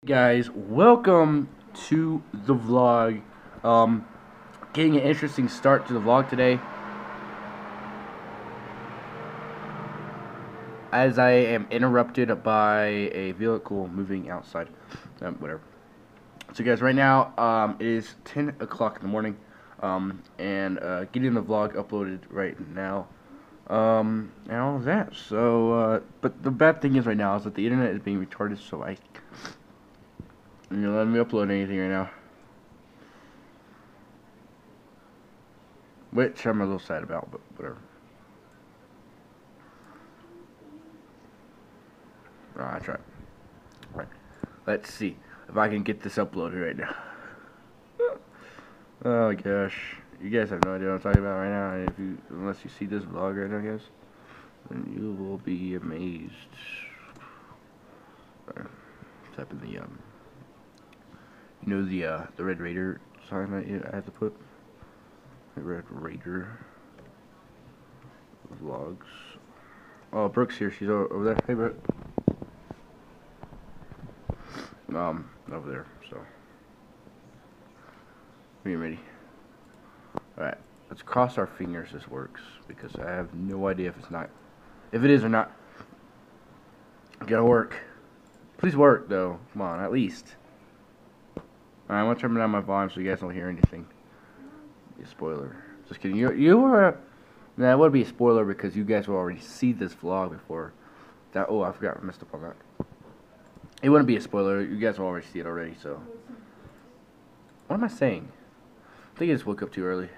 Guys, welcome to the vlog. Getting an interesting start to the vlog today, as I am interrupted by a vehicle moving outside. Whatever. So guys, right now it is 10 o'clock in the morning, and getting the vlog uploaded right now, and all of that. So, but the bad thing is right now is that the internet is being retarded, so let me upload anything right now. Which I'm a little sad about, but whatever. I try. Right. Let's see if I can get this uploaded right now. Oh gosh, you guys have no idea what I'm talking about right now. Unless you see this vlog right now, guys, then you will be amazed. Type in the Red Raider sign that I had to put. The Red Raider vlogs. Oh, Brooke's here. She's over there. Hey, Brooke. Over there. So, are you ready? All right. Let's cross our fingers this works, because I have no idea if it is or not. Gotta work. Please work though. Come on, at least. Alright, I'm gonna turn down my volume so you guys don't hear anything. Be a spoiler. Just kidding. That would be a spoiler because you guys will already see this vlog before. I forgot. I messed up on that. It wouldn't be a spoiler. You guys will already see it already. So, what am I saying? I think I just woke up too early.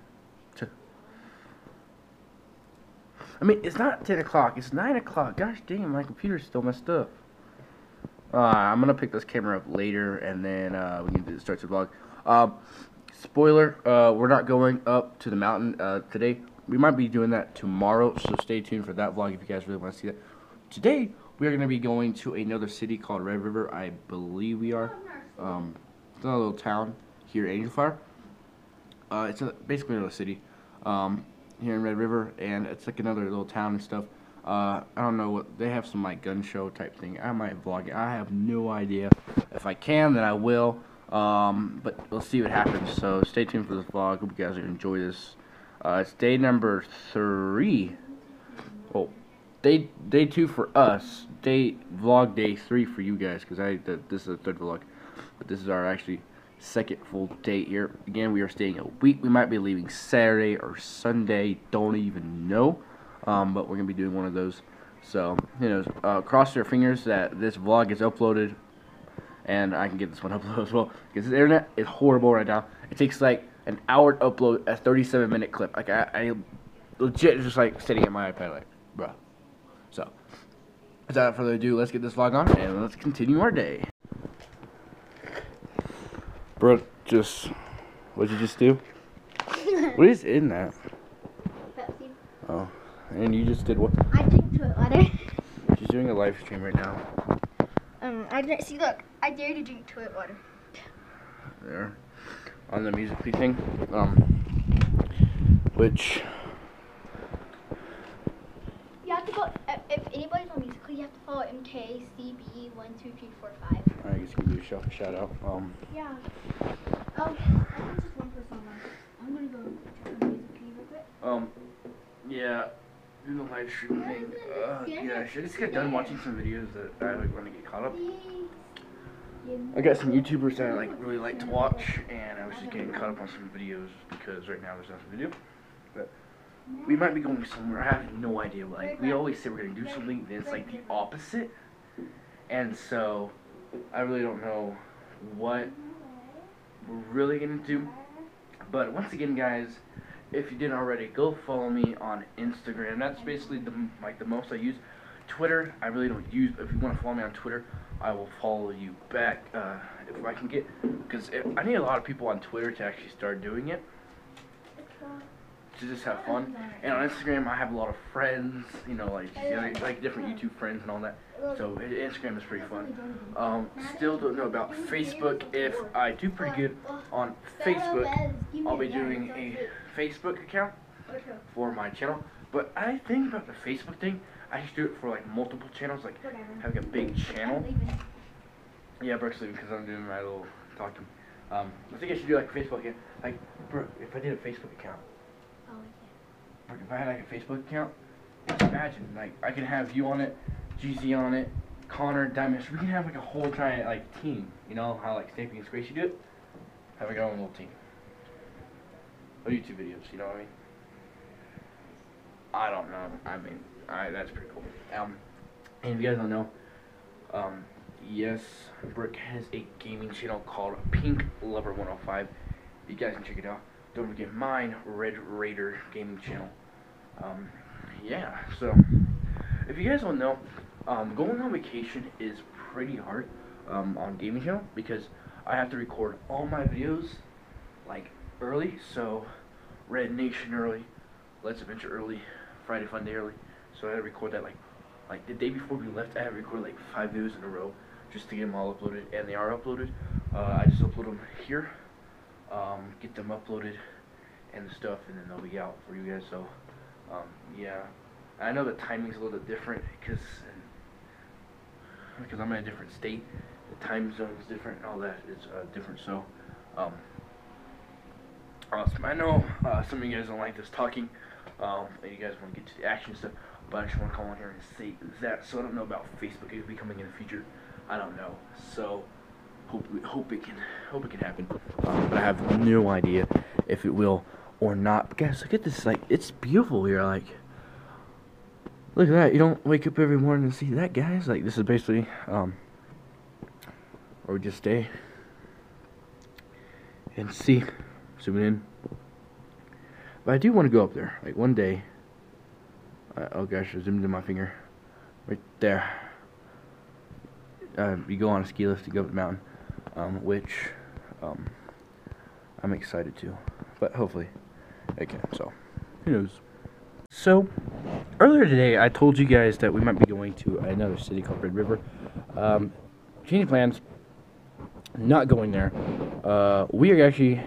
I mean, it's not 10 o'clock. It's 9 o'clock. Gosh dang, my computer's still messed up. I'm gonna pick this camera up later, and then we can start the vlog. Spoiler: we're not going up to the mountain today. We might be doing that tomorrow, so stay tuned for that vlog if you guys really want to see that. Today, we are gonna be going to another city called Red River. I believe we are. It's another little town here in Angel Fire. It's basically another city here in Red River, and it's like another little town and stuff. I don't know what they have, some like gun show type thing. I might vlog it. I have no idea. If I can, then I will. But we'll see what happens. So stay tuned for this vlog. Hope you guys enjoy this. It's day number 3. Oh, day 2 for us. Vlog day 3 for you guys, because this is the 3rd vlog. But this is our actually 2nd full day here. Again, we are staying a week. We might be leaving Saturday or Sunday. Don't even know. But we're gonna be doing one of those. So, cross your fingers that this vlog is uploaded, and I can get this one uploaded as well. Because the internet is horrible right now. It takes like an hour to upload a 37-minute clip. Like I legit just like sitting at my iPad, like, bruh. So, without further ado, let's get this vlog on and let's continue our day. Brooke, what'd you just do? What is in that? Pepsi. Oh. And you just did what? I drink toilet water. She's doing a live stream right now. See, look, I dare to drink toilet water. There. On the Musical.ly thing. Which... You have to go, if anybody's on Musical.ly, you have to follow MKCB12345. I guess give you a shout out. Yeah. I think just one person on. I'm gonna go check on Musical.ly real quick. Yeah. Do the live stream thing. Yeah, should I just get done watching some videos that I like want to get caught up? I got some YouTubers that I really like to watch, and I was just getting caught up on some videos because right now there's nothing to do. But we might be going somewhere. I have no idea. Like, we always say we're gonna do something, then it's like the opposite. And so I really don't know what we're really gonna do. But once again, guys, if you didn't already, go follow me on Instagram. That's basically the most I use. Twitter, I really don't use, but if you want to follow me on Twitter, I will follow you back if I can get, because I need a lot of people on Twitter to actually start doing it, to just have fun. And on Instagram, I have a lot of friends, like different YouTube friends and all that. So Instagram is pretty fun. Still don't know about Facebook. If I do pretty good on Facebook, I'll be doing a Facebook account for my channel. But I think about the Facebook thing, I just do it for like multiple channels, like having a big channel. Yeah, Brooke's leaving because I'm doing my little talking. I think I should do like a Facebook account. Like, Brooke, if I did a Facebook account. Oh, yeah. Brooke, if I had like a Facebook account, just imagine, like, I could have you on it, GZ on it, Connor, Diamond. We can have like a whole giant like team. You know how like Stamping and Gracie do it? Have like our own little team. Or YouTube videos, you know what I mean? I don't know. I mean, that's pretty cool. And if you guys don't know, yes, Brooke has a gaming channel called Pink Lover 105. You guys can check it out. Don't forget mine, Red Raider Gaming Channel. Yeah, so if you guys don't know, going on vacation is pretty hard on gaming channel because I have to record all my videos like early. So Red Nation early, Let's Adventure early, Friday Fun Day early. So I had to record that like the day before we left. I had to record like 5 videos in a row just to get them all uploaded, and they are uploaded. I just upload them here, get them uploaded and the stuff, and then they'll be out for you guys. So yeah, I know the timing's a little bit different because I'm in a different state. The time zone is different and all that is different. So I know some of you guys don't like this talking, and you guys want to get to the action stuff, but I just want to come on here and say that. So I don't know about Facebook. It'll be coming in the future. I don't know. So hope it can happen. But I have no idea if it will or not. But guys, look at this. Like, it's beautiful here. Like, look at that. You don't wake up every morning and see that, guys. Like, this is basically where we just stay and see. Zooming in. But I do want to go up there. Like, one day. Oh gosh, I zoomed in my finger. Right there. You go on a ski lift to go up the mountain, which I'm excited to. But hopefully I can. So who knows? So earlier today, I told you guys that we might be going to another city called Red River. Changing plans. Not going there. We are actually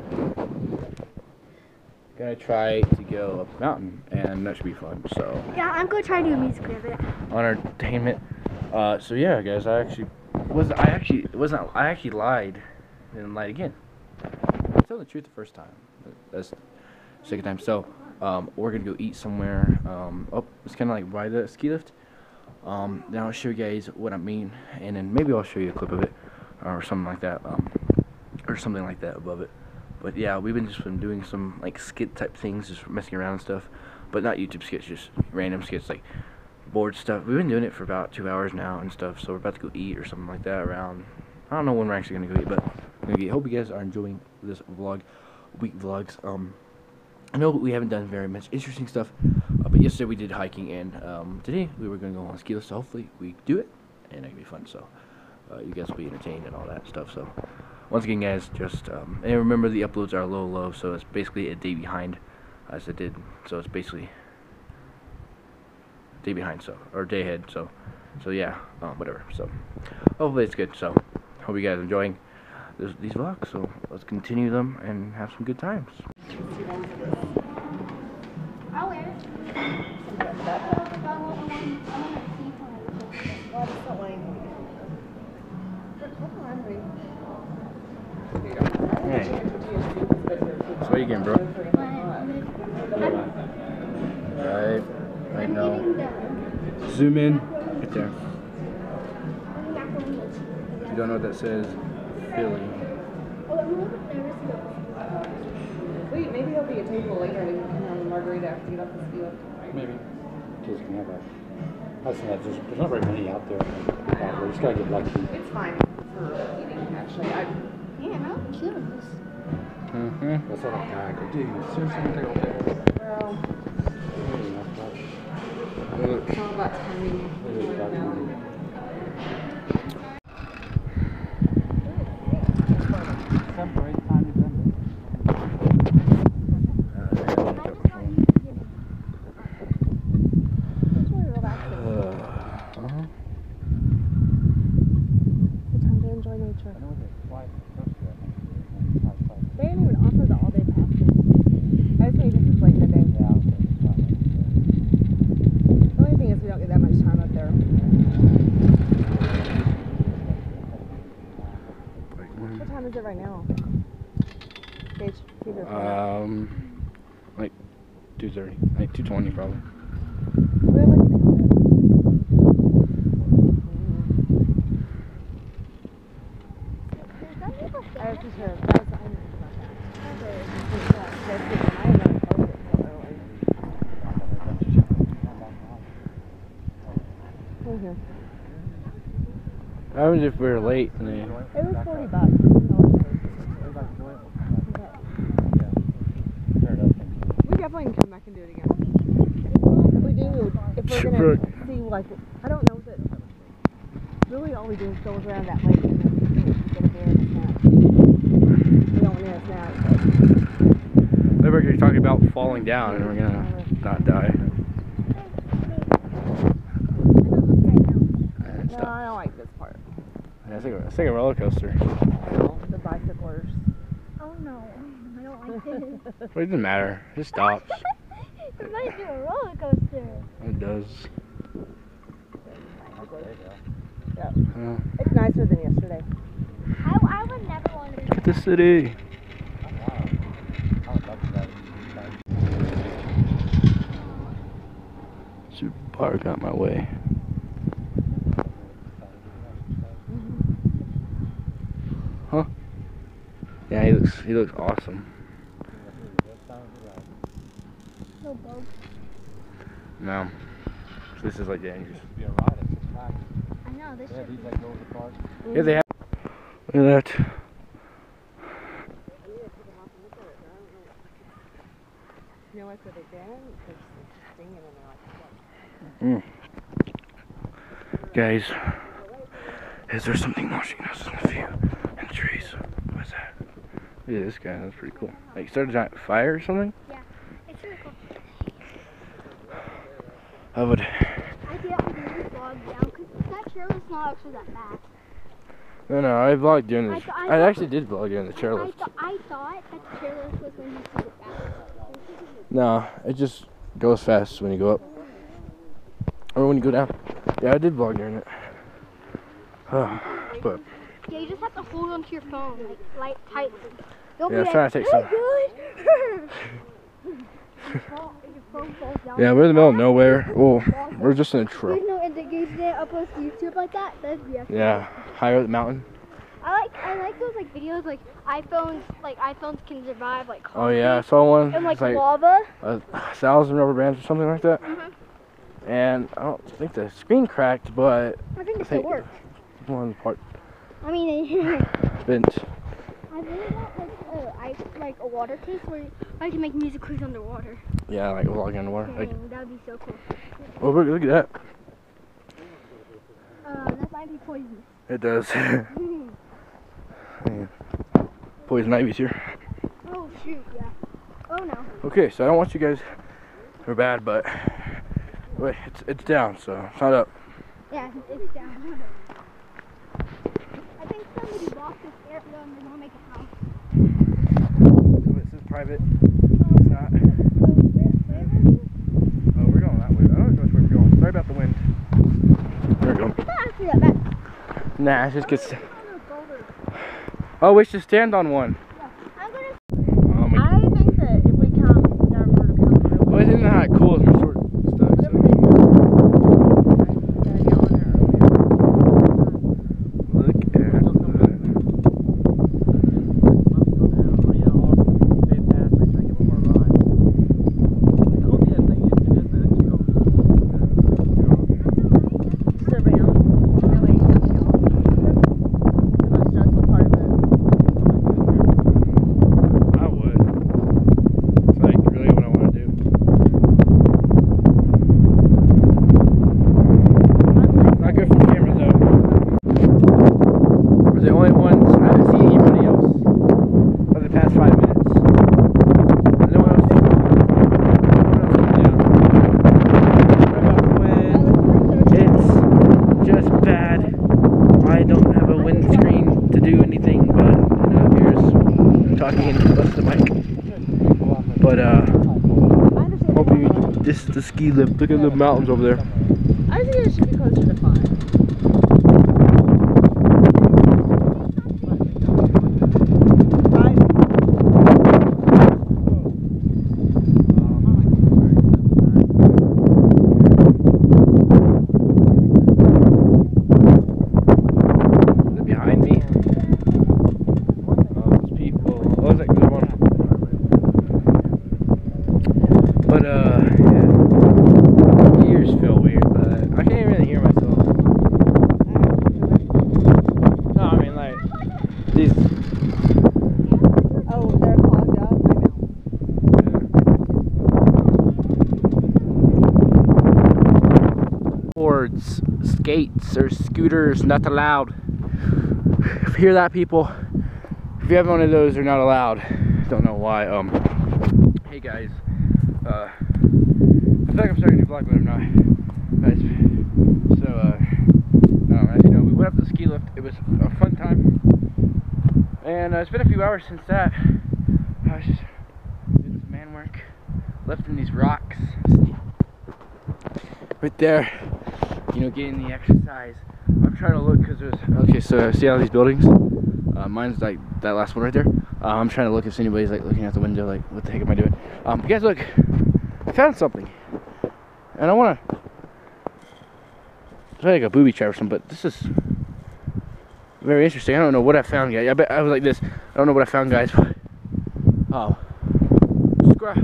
gonna try to go up the mountain, and that should be fun. So Yeah, I'm gonna try to do a music video. On entertainment. So yeah, guys, I actually lied and lied again. I told the truth the first time. That's the second time. So we're gonna go eat somewhere. It's kind of like by the ski lift. Then I'll show you guys what I mean, and then maybe I'll show you a clip of it or something like that, or something like that above it. But yeah, we've been doing some like skit type things, just messing around and stuff, but not YouTube skits, just random skits like board stuff. We've been doing it for about 2 hours now and stuff. So we're about to go eat or something like that around. I don't know when we're actually gonna go eat, but I hope you guys are enjoying this vlog, week vlogs. I know we haven't done very much interesting stuff, but yesterday we did hiking, and today we were gonna go on a ski lift. So hopefully we do it, and it'll be fun. So you guys will be entertained and all that stuff. So once again, guys, just and remember the uploads are low, so it's basically a day behind, as I did. So it's basically day behind, so or day ahead. So yeah, whatever. So hopefully it's good. So hope you guys are enjoying these vlogs. So let's continue them and have some good times. I'll wear it. Hey. So what you getting, bro? Right now. Zoom in. Right there. If you don't know what that says, Philly. Wait, maybe there'll be a table later and we can have a margarita after you get off the ski lift. Maybe. Kids can have a. There's not very many out there. We just gotta get lucky. It's fine for eating, actually. Yeah, how cute is this? That's all I got. Dude, seriously, take all day. Girl, it's all about timing right now. They didn't even offer the all-day pass. I just think because it's late in the day. The only thing is we don't get that much time up there. it right now? Gauge, keep it Like 2:30, like 2:20 probably. I was just here. That's I knew about that. What happens if we're late? And they... It was $40. We definitely can come back and do it again. If we do, if we're gonna see like, I don't know that. Really, all we do is go around that lake and then get a beer and a snack. We don't need a snack. Maybe you're talking about falling down and we're gonna not die. No, I don't like this part. Yeah, it's like a roller coaster. The bicyclers. Oh no, I don't like it. Well, it doesn't matter. It stops. It might be a roller coaster. It does. Yeah. It's nicer than yesterday. I would never want to be. The city. Super Park got my way. Huh? Yeah, he looks awesome. No bugs. No. This is like dangerous. I know, this should be. Yeah, they have. Look at that. You know what they're doing? They're stinging and they're like, Guys, is there something watching us in the view in the trees? What's that? Look at this guy, that's pretty cool. Like, started a giant fire or something? Yeah, it's really cool. I would. I did this vlog down because that chairlift's not actually that bad. No, I vlogged doing this. I actually did vlog doing the chairlift. I thought that the chairlift was when you see it back. No, it just goes fast when you go up. Or when you go down. Yeah, I did vlog during it. But Yeah, you just have to hold onto your phone, like tightly. Don't yeah, I was be trying to take some. Your phone falls down. Yeah, we're in the middle of nowhere. Well, we're just in a truck. There's no indication it uploads to YouTube like that. That'd be actually. Yeah, higher up the mountain. I like those like videos like iPhones can survive like Oh yeah, I saw one. and like It's like lava. 1,000 rubber bands or something like that. And I don't think the screen cracked, but I think it still works. one part I mean, bent. I really got like a water case where I can make music cruise underwater. Yeah, like vlogging underwater. Like, Dang, that'd be so cool. oh, look at that. That might be poisonous. It does. Yeah. Poison ivy's here. Oh shoot, yeah. Oh no. Okay, so I don't want you guys. We're bad, but wait, it's down, so it's not up. Yeah, it's down. I think somebody bought this area and they want to make a house. This is private. It's not. Oh, we're going that way. I don't know which way we're going. Sorry about the wind. There we go. It's not actually that bad. Nah, it just gets. Oh, we should stand on one. I'm gonna. Oh, I think that if we come down to come through. well, isn't that how it cools when we're short and stuff? So. Look at that. I would. It's like really what I want to do. Not good for the camera though. We're the only ones. I haven't seen anybody else for the past 5 minutes. No one else. It's just bad. I don't have a windscreen to do anything but here's talking into the mic. But hope you. This is the ski lift. Look at the mountains over there. I think it should be closer to 5. skates or scooters not allowed. If you hear that, people, if you have one of those, they're not allowed. Don't know why. Hey guys, I feel like I'm starting a new vlog, but I'm not. Guys, so as you know, we went up the ski lift. It was a fun time, and it's been a few hours since that. I was just doing some man work, lifting these rocks. See? Right there, you know, getting the exercise. I'm trying to look because there's, okay, so see all these buildings? Mine's like that last one right there. I'm trying to look if anybody's like looking out the window, like, what the heck am I doing? You guys, look, I found something, and I want to, it's like a booby trap or something, but this is very interesting. I don't know what I found, guys. I bet I was like this. I don't know what I found, guys. But, oh, scrap.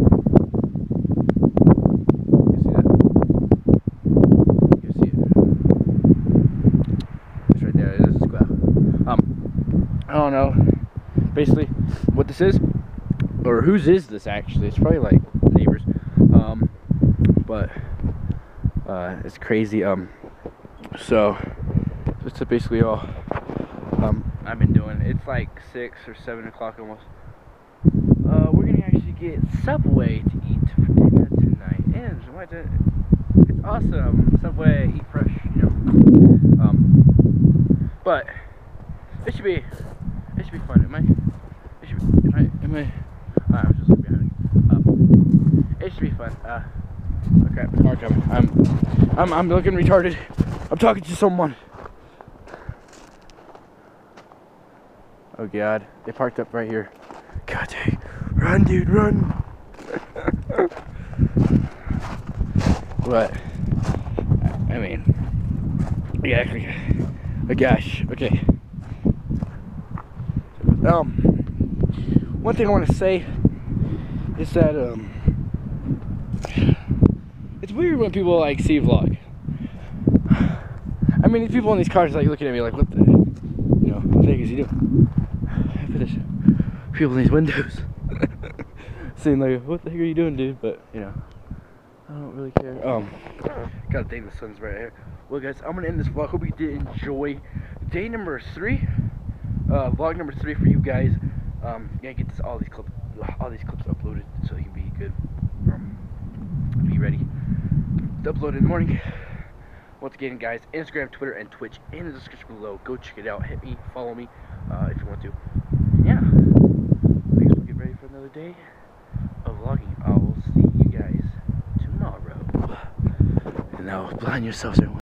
I don't know basically what this is or whose is this actually. It's probably like neighbors, but it's crazy. So this is basically all I've been doing. It's like 6 or 7 o'clock almost. We're gonna actually get Subway to eat for dinner tonight, and it's awesome. Subway, eat fresh, you know. But it should be fun. Am I? I'm just looking behind me. It should be fun. Oh crap, the car coming. I'm looking retarded. I'm talking to someone. Oh god, they parked up right here. God dang. Run, dude, run. What? I mean, yeah, actually, oh gosh, okay. One thing I want to say is that it's weird when people like see vlog. I mean, these people in these cars like looking at me like, what the, you know, what the heck is he doing? But there's people in these windows saying like, what the heck are you doing, dude? But you know, I don't really care. God dang, the sun's right here. Well, guys, I'm gonna end this vlog. Hope you did enjoy day number 3. Vlog number 3 for you guys. Yeah, get all these clips uploaded so you can be good. Be ready to upload in the morning. Once again, guys, Instagram, Twitter, and Twitch in the description below. Go check it out. Hit me, follow me if you want to. And yeah, I guess we'll get ready for another day of vlogging. I will see you guys tomorrow. And now, blind yourselves, everyone.